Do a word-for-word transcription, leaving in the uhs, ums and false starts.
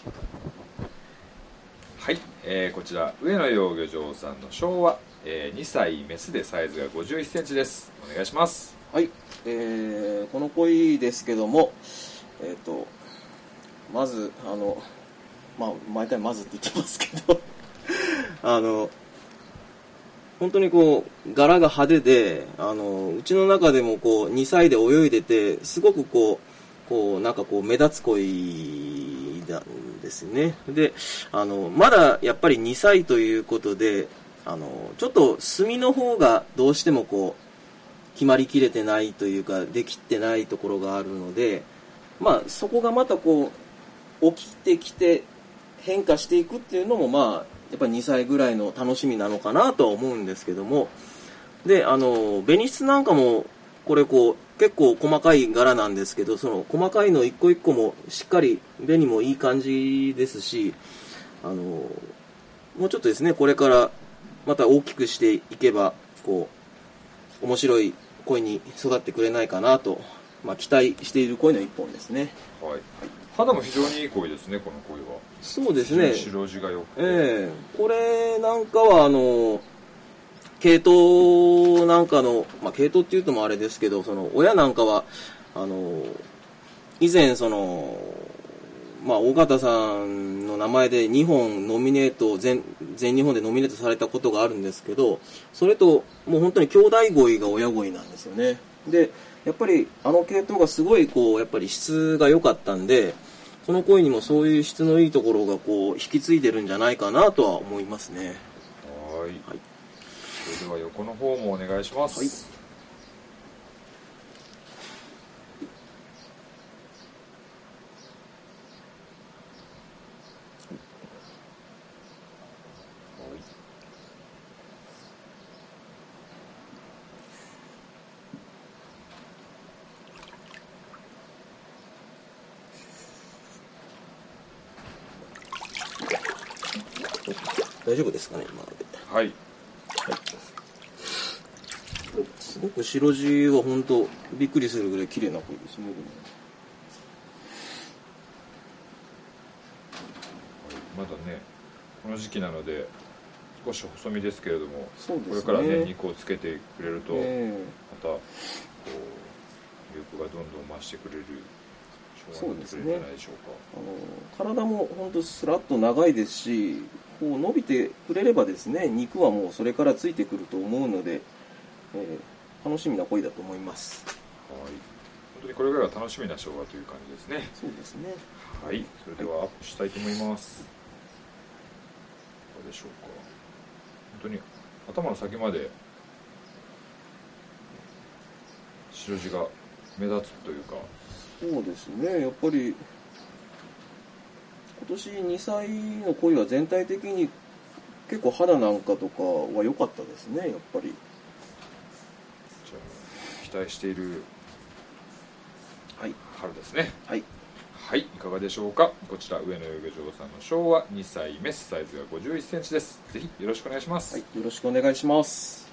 はい、えー、こちら上野養魚場さんの昭和、えー、にさいメスでサイズがごじゅういっセンチです。お願いします。 はい、えー、この鯉ですけども、えっ、ー、とまずあのまあ毎回まずって言ってますけどあの本当にこう柄が派手で、あのうちの中でもこうにさいで泳いでてすごくこうこうなんかこう目立つ鯉なんですね。で、あのまだやっぱりにさいということで、あのちょっと墨の方がどうしてもこう決まりきれてないというかできてないところがあるので、まあそこがまたこう起きてきて変化していくっていうのもまあやっぱりにさいぐらいの楽しみなのかなとは思うんですけども、であのベニスなんかもこれこう結構細かい柄なんですけど、その細かいの一個一個もしっかり紅もいい感じですし、あのもうちょっとですねこれからまた大きくしていけばこう面白い鯉に育ってくれないかなと、まあ、期待している鯉の一本ですね。 はい、はい、肌も非常にいい鯉ですね、この鯉は。 そうですね、 白地がよくて、 えー、これなんかはあの系統なんかの、まあ、系統っていうともあれですけど、その親なんかはあの以前そのまあ大方さんの名前でにほんノミネート 全, 全日本でノミネートされたことがあるんですけど、それともう本当に兄弟鯉が親鯉なんですよね。でやっぱりあの系統がすごいこうやっぱり質が良かったんで、この鯉にもそういう質のいいところがこう引き継いでるんじゃないかなとは思いますね。 はい、はい、それでは横の方もお願いします。はい、 大丈夫ですかね、今ので。 はい、はい、 すごく白地は本当びっくりするぐらい綺麗な鯉ですね。 まだねこの時期なので少し細身ですけれども、 そうですね、 これからね肉をつけてくれると、 えー、 またこう魅力がどんどん増してくれるそうですね、 んじゃないでしょうか。あの体も本当スラッと長いですし、こう伸びてくれればですね、肉はもうそれからついてくると思うので、えー、楽しみな鯉だと思います。 はい、本当にこれぐらいが楽しみな昭和という感じですね。 そうですね。 はい、それではアップしたいと思います。どうでしょうか。本当に頭の先まで白地が目立つというか。 そうですね、やっぱり今年にさいの鯉は全体的に結構肌なんかとかは良かったですね、やっぱり。じゃあ期待している春ですね。 はい、 はい、いかがでしょうか。こちら上野養魚場さんの昭和にさいメス、サイズがごじゅういっセンチです。ぜひよろしくお願いします。 はい、よろしくお願いします。